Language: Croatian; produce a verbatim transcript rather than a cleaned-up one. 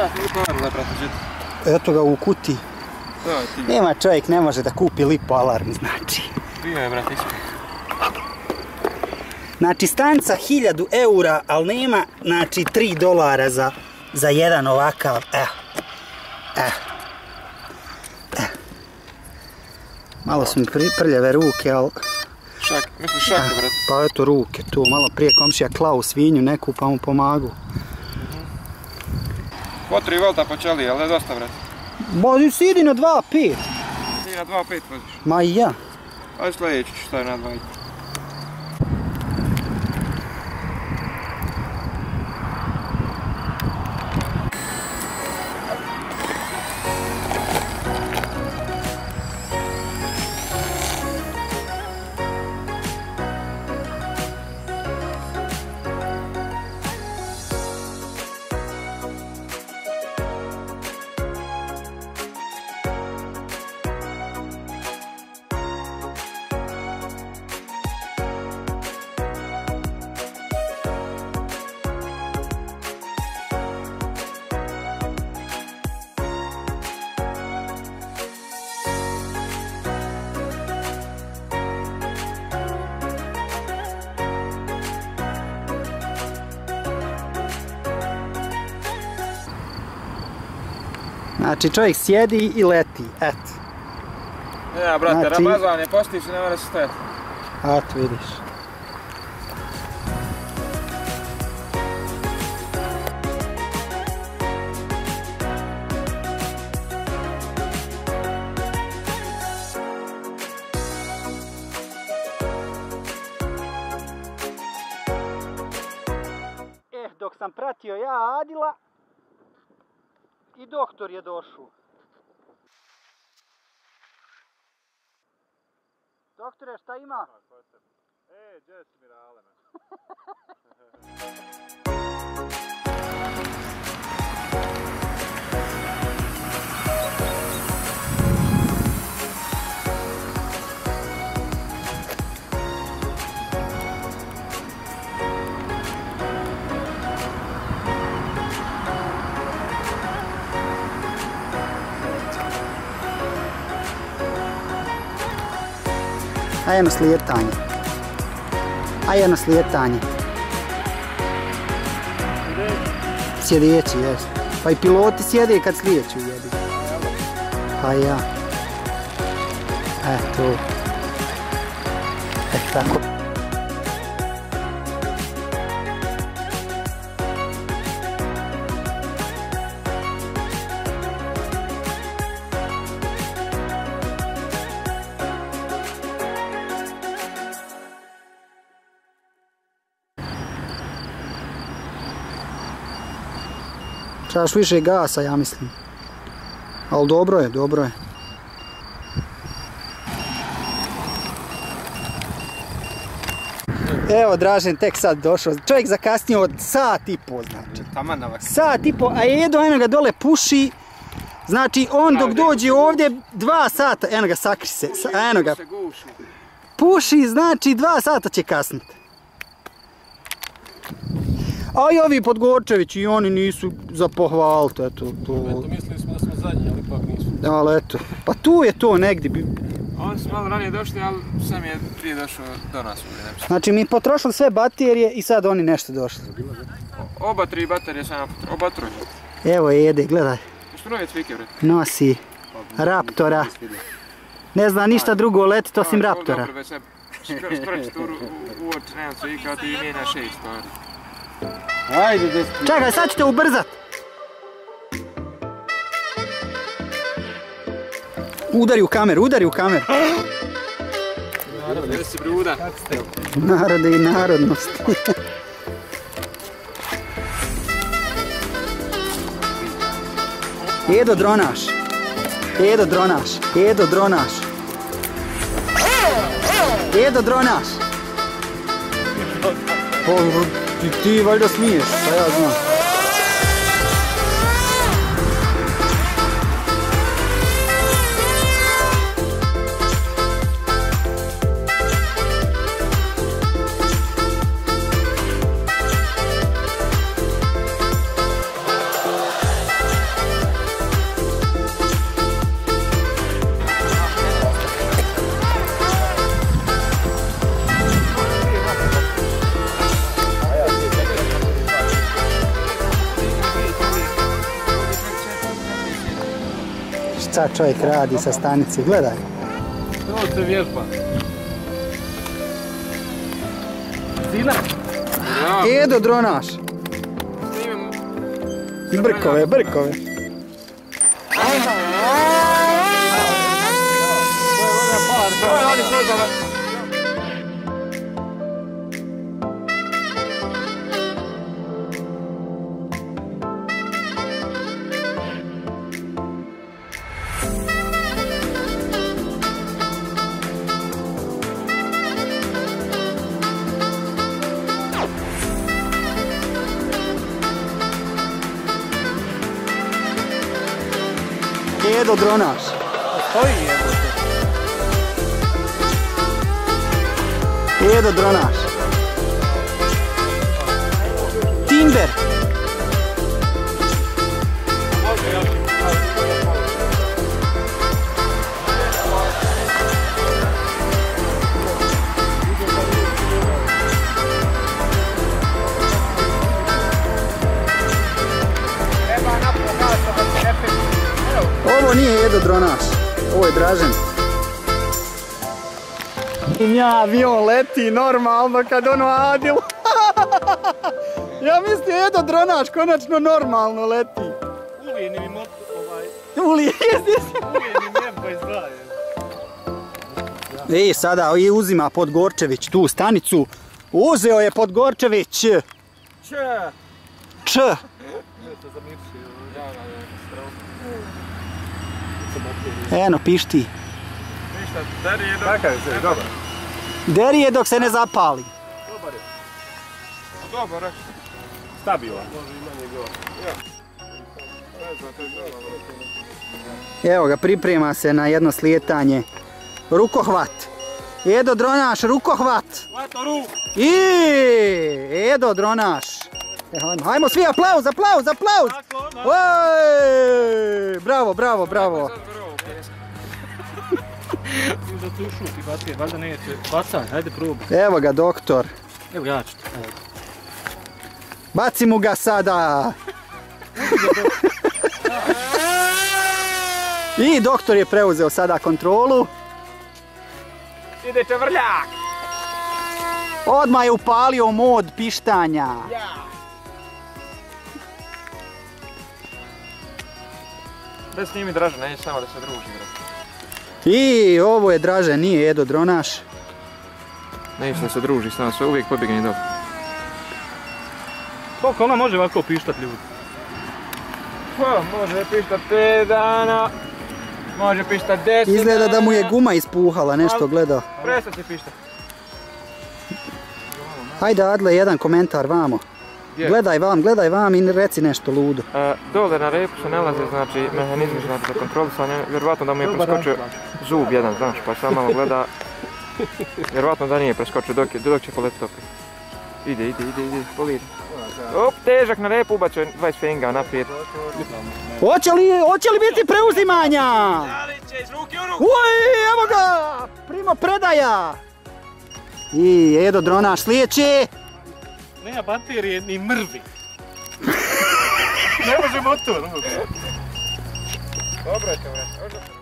Eto ga u kutiji. Nema čovjek, ne može da kupi lipo alarm, znači. Bio je, brate, ispred. Znači, stanca hiljadu eura, ali nema, znači, tri dolara za, za jedan ovakav, evo. Evo. Evo. Malo su mi prljave ruke, ali... Šak, misliš šake, brate? Pa eto ruke tu, malo prije komšija klao svinju neku pa mu pomagu. Po tri volta počeli, ali je dosta, brate? Ba, sidi na dva pet. Ti na dva pet voziš? Ma i ja. Ajde sljedeći ću staviti na dva. Znači čovjek sjedi i leti, eto. Ja, brate, znači... Ramazan je postiš i ne mora se stajati. Eto, vidiš. Eh, dok sam pratio ja Adila, i doktor je došao. Doktore, šta ima? E, gdje si Mirale? Ajde na slijetanje. Ajde na slijetanje. Sjedeći, jes. Pa i piloti sjede kad slijeću, jebi. Pa ja. Eto. E tako. Trebaš više gasa, ja mislim. Ali dobro je, dobro je. Evo, Dražen tek sad došao. Čovjek zakasnio od sat i po, znači. Sat i po, a Edo eno ga dole puši. Znači, on dok dođe ovdje, dva sata, eno ga sakri se, eno ga. Puši, znači, dva sata će kasniti. A i ovi Podgorčevići i oni nisu za pohvaliti, eto. To... Eto, mislili smo da smo zadnji, ali ipak nisu. Ali eto, pa tu je to negdje. Oni su malo ranije došli, ali sam je prije došao do nas. Znači mi potrošili sve baterije i sad oni nešto došli. Oba tri baterije sam napotrošio, oba troje. Evo jede, gledaj. Što novi cvike, bre? Nosi Raptora. Ne zna ništa drugo letiti osim Raptora. Dobro, već se skrčiti u oči, nemam cvika, ti mijenja šest stvari. Ajde, deski. Čekaj, sad ćete ubrzat. Udari u kameru, udari u kameru. Narode, gdje si bruda? Narode i narodnost. Edo dronaš. Edo dronaš. Edo dronaš. Edo dronaš. Ti, ti valjda smiješ, pa ja znam. šta čovjek radi sa stanice, gledaj. To se vježba. Sina? Edo dronaš. Brkove, brkove. Edo dronaš. Stoji Edo. Edo dronaš. Tinder. Ovo nije Edo dronaš, ovo je Dražen. Ja, avion leti normalno kad ono Adil. Ja mislim Edo dronaš konačno normalno leti. Ulijeni mi motor ovaj... Ulijeni, jesi, jesi. Ulijeni mi M dvadeset dva je. Ej, sada uzima Podgorčević tu stanicu. Uzeo je Podgorčević. Č. Č. Eno, pišti. Ništa, deri je dok... Kakav je se, dobar. Deri je dok se ne zapali. Dobar je. Dobar, rekao. Stabilan. Evo ga, priprema se na jedno slijetanje. Rukohvat. Edo dronaš, rukohvat. Hvato ruk. I Edo dronaš. Hajmo svi, aplauz, aplauz, aplauz. Oj, bravo, bravo, bravo. Da tu šuti, bacije, valjda neće. Bacaj, hajde probaj. Evo ga, doktor. Evo ja ću to. Baci mu ga sada. I doktor je preuzeo sada kontrolu. Ide čevrljak. Odmah je upalio mod pištanja. Da snimi Dražen, neće samo da se druži. I ovo je Dražen, nije Edo dronaš. Neće da se druži s nama, sve uvijek pobjegne dobro. Koliko ona može ovako pištat ljudi? Pa, može pištat pet dana, može pištat deset dana. Izgleda da mu je guma ispuhala, nešto gleda. Prestat će pištat. Hajde Adle, jedan komentar vamo. Gdje? Gledaj vam, gledaj vam i reci nešto ludo. E, dole na repu se nalaze, znači, mehanizmi znači, za kontrolisanje, vjerovatno da mu je preskočio zub jedan, znaš, pa sam malo gleda. Vjerovatno da nije preskočio dok, dok će poletiti opet. Ide, ide, ide, ide, poliri. Op, težak na repu, ubacio dvadeset fenga naprijed. Hoće li, hoće li biti preuzimanja? Uj, evo ga! Primo predaja! I Edo dronaš slijeće. Nema baterije ni mrvi. Ne može motor. Dobro je to, bre.